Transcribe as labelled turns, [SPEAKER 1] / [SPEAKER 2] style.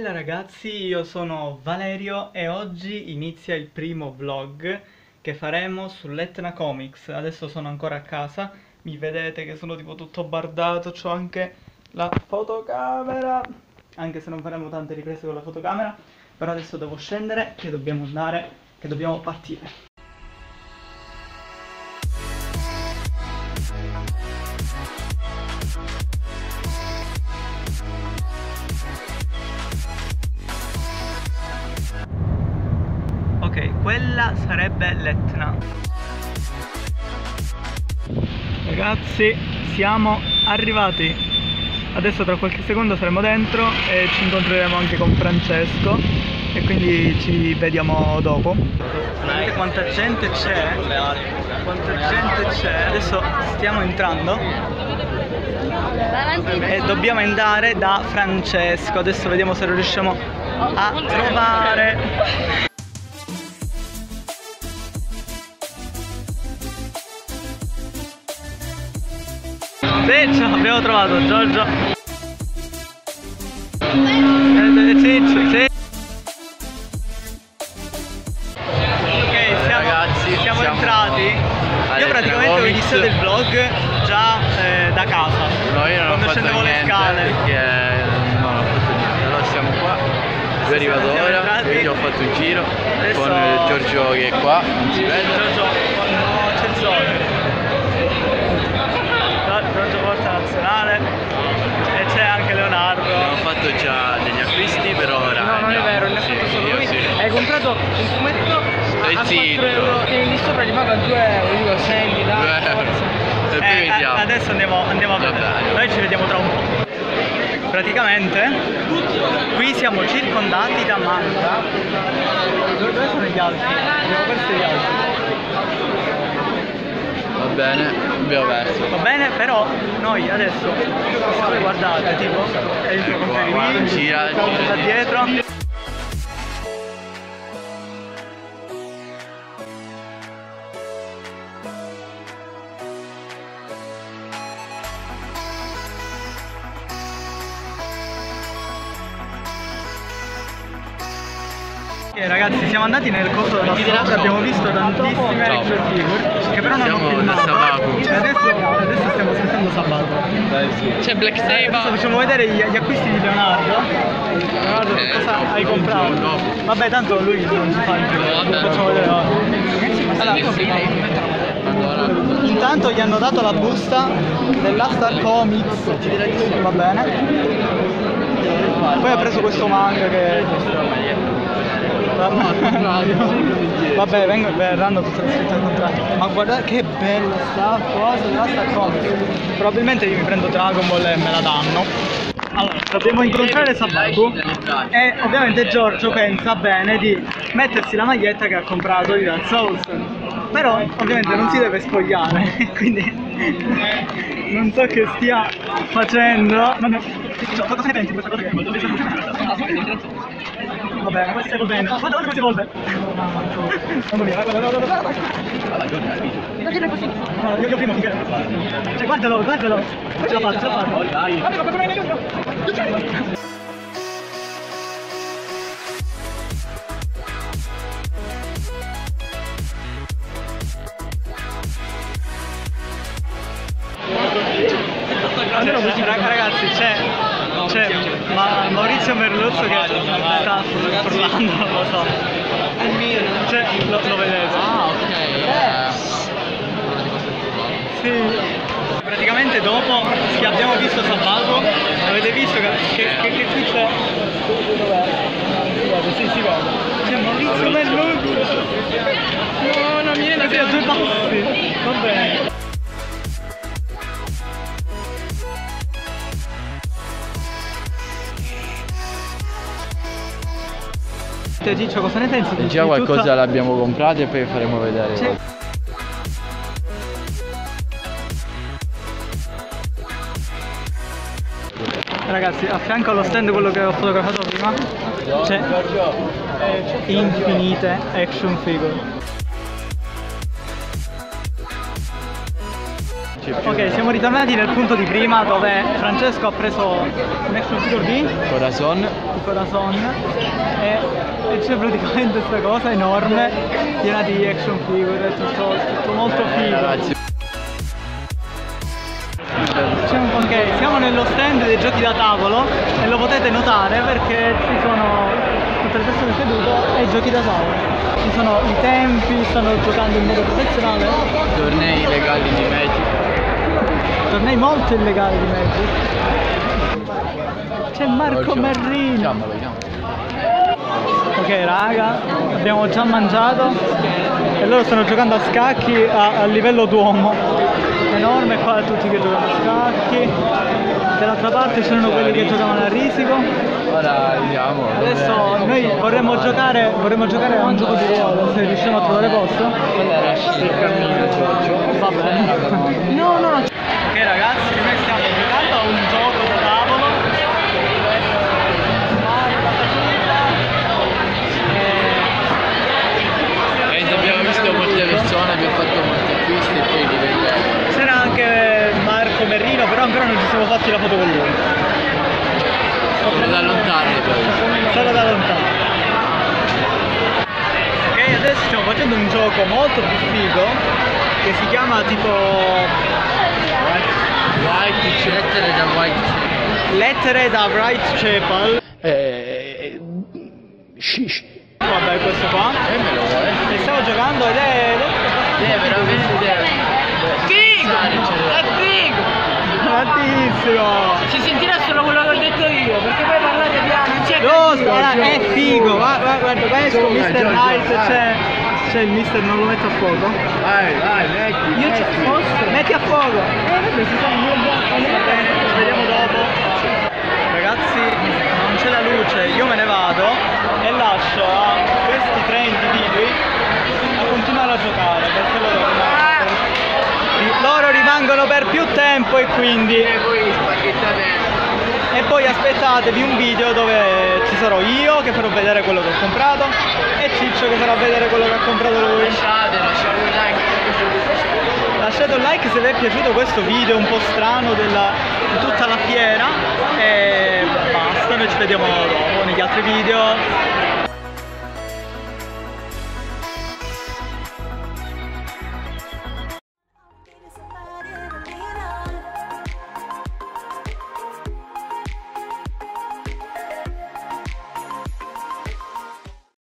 [SPEAKER 1] Bella ragazzi, io sono Valerio e oggi inizia il primo vlog che faremo sull'Etna Comics. Adesso sono ancora a casa, mi vedete che sono tipo tutto bardato, c'ho anche la fotocamera, anche se non faremo tante riprese con la fotocamera, però adesso devo scendere che dobbiamo andare, che dobbiamo partire. Ok, quella sarebbe l'Etna. Ragazzi, siamo arrivati. Adesso tra qualche secondo saremo dentro e ci incontreremo anche con Francesco e quindi ci vediamo dopo. Vedete quanta gente c'è? Quanta gente c'è? Adesso stiamo entrando e dobbiamo andare da Francesco. Adesso vediamo se lo riusciamo a trovare. Sì, ce l'abbiamo trovato, Giorgio. Sì. Ok, siamo entrati. Io praticamente ho iniziato il vlog già da casa.
[SPEAKER 2] No, io non ho
[SPEAKER 1] quando
[SPEAKER 2] fatto
[SPEAKER 1] scendevo le
[SPEAKER 2] niente
[SPEAKER 1] scale.
[SPEAKER 2] perché non ho fatto niente. Allora siamo qua. Io arrivato ora, io ho fatto un giro
[SPEAKER 1] Adesso
[SPEAKER 2] con Giorgio che è qua, non si vede.
[SPEAKER 1] Giorgio, no, c'è il sole. Giorgio Porta Nazionale e c'è anche Leonardo.
[SPEAKER 2] Abbiamo fatto già degli acquisti per ora.
[SPEAKER 3] No, non è vero, ne ha fatto solo lui.
[SPEAKER 2] Sì.
[SPEAKER 3] Hai comprato un fumetto
[SPEAKER 2] Stai
[SPEAKER 3] a 4
[SPEAKER 2] zitto.
[SPEAKER 3] euro e lì sopra gli paga 2 euro. Io senti, dai, forza.
[SPEAKER 2] E poi vediamo.
[SPEAKER 1] Adesso andiamo a vedere.
[SPEAKER 2] Vabbè.
[SPEAKER 1] Noi ci vediamo tra un po'. Praticamente qui siamo circondati da manga. Dove sono gli altri? Abbiamo perso gli altri.
[SPEAKER 2] Va bene, abbiamo perso.
[SPEAKER 1] Va bene, però noi adesso, se voi guardate, tipo, è il tuo
[SPEAKER 2] Guarda, gira
[SPEAKER 1] da dietro. Ok ragazzi, siamo andati nel corso della strada, abbiamo visto tantissime action figure che però non
[SPEAKER 2] Siamo
[SPEAKER 1] ho filmato.
[SPEAKER 2] da Sabaku.
[SPEAKER 1] Adesso stiamo aspettando Sabaku.
[SPEAKER 3] C'è Black
[SPEAKER 1] Adesso
[SPEAKER 3] Saber.
[SPEAKER 1] facciamo vedere gli acquisti di Leonardo. Leonardo, cosa hai comprato? Vabbè, tanto lui non si fa in più, lo facciamo vedere ora. Intanto gli hanno dato la busta dell'Astar Comics, va bene. Poi ha preso questo manga che... Vabbè, verranno tutte le scritte al contrario. Ma guardate che bella sta cosa dell'Astar Comics. Probabilmente io mi prendo Dragon Ball e me la danno. Allora, dobbiamo incontrare Sabaku e ovviamente Giorgio pensa bene di mettersi la maglietta che ha comprato di Dark Souls. Però ovviamente non si deve spogliare, quindi non so che stia facendo. Cosa ne pensi di questa cosa? Va bene, questo va bene. Guarda come si evolve. Mamma mia, guarda. Io prima finché. Cioè guardalo. Ce l'ha fatto. Ragazzi, c'è Maurizio Merluzzo che sta urlando, non lo so. Lo vedete?
[SPEAKER 2] Ah, ok.
[SPEAKER 1] Sì. Praticamente dopo che abbiamo visto Sabaku, avete visto che qui c'è... Dov'è? Sì, si vede. C'è Maurizio Merluzzo. No, non mi viene a due passi. Va bene. Ciccio, cosa ne pensi?
[SPEAKER 2] E già qualcosa l'abbiamo comprato e poi faremo vedere.
[SPEAKER 1] Ragazzi, a fianco allo stand quello che ho fotografato prima c'è infinite action figure. Ok, siamo ritornati nel punto di prima dove Francesco ha preso un action figure di
[SPEAKER 2] Corazon.
[SPEAKER 1] Corazon e c'è praticamente questa cosa enorme piena di action figure, tutto molto figo.
[SPEAKER 2] Ragazzi.
[SPEAKER 1] Ok, siamo nello stand dei giochi da tavolo e lo potete notare perché ci sono tutte le persone sedute e giochi da tavolo. Ci sono i tempi, stanno giocando in modo professionale.
[SPEAKER 2] Tornei legali di Magic.
[SPEAKER 1] Tornei molto illegali di Magic. C'è Marco Merrini.
[SPEAKER 2] Chiamalo.
[SPEAKER 1] Ok raga, abbiamo già mangiato e loro stanno giocando a scacchi a livello Duomo. Enorme, qua tutti che giocano a scacchi. Dall'altra parte c'erano quelli che giocavano a risico.
[SPEAKER 2] Ora vediamo.
[SPEAKER 1] Adesso noi vorremmo giocare a un gioco di ruolo, se riusciamo a trovare posto.
[SPEAKER 2] Quella era il cammino, Giorgio.
[SPEAKER 1] Va bene. No. Ok ragazzi, noi stiamo giocando a un gioco da tavolo.
[SPEAKER 2] Abbiamo visto molte persone, abbiamo fatto molti acquisti e poi li vedremo.
[SPEAKER 1] C'era anche Marco Merrino, però ancora non ci siamo fatti la foto con lui.
[SPEAKER 2] Solo da lontano poi.
[SPEAKER 1] Solo da lontano. Ok, adesso stiamo facendo un gioco molto più figo che si chiama tipo lettere da Whitechapel. Vabbè, questo qua.
[SPEAKER 2] E me lo vuoi?
[SPEAKER 1] E stiamo giocando ed è
[SPEAKER 2] veramente
[SPEAKER 1] figo! È figo! Tantissimo!
[SPEAKER 3] Si sentirà solo quello che ho detto io, perché poi parlate piano, non c'è
[SPEAKER 1] è figo! Guarda questo Mr. Knight, c'è il mister, non lo metto a fuoco.
[SPEAKER 2] Vai, metti.
[SPEAKER 1] Io c'è posto! Metti a fuoco! Vabbè, si sono ci vediamo dopo. Ragazzi, non c'è la luce, io me ne vado e lascio a questi 3 individui a continuare a giocare perché loro rimangono per più tempo e quindi e poi aspettatevi un video dove ci sarò io che farò vedere quello che ho comprato e Ciccio che farà vedere quello che ha comprato lui.
[SPEAKER 2] Lasciate un like.
[SPEAKER 1] Lasciate un like se vi è piaciuto questo video un po' strano di tutta la fiera e basta, noi ci vediamo dopo negli altri video.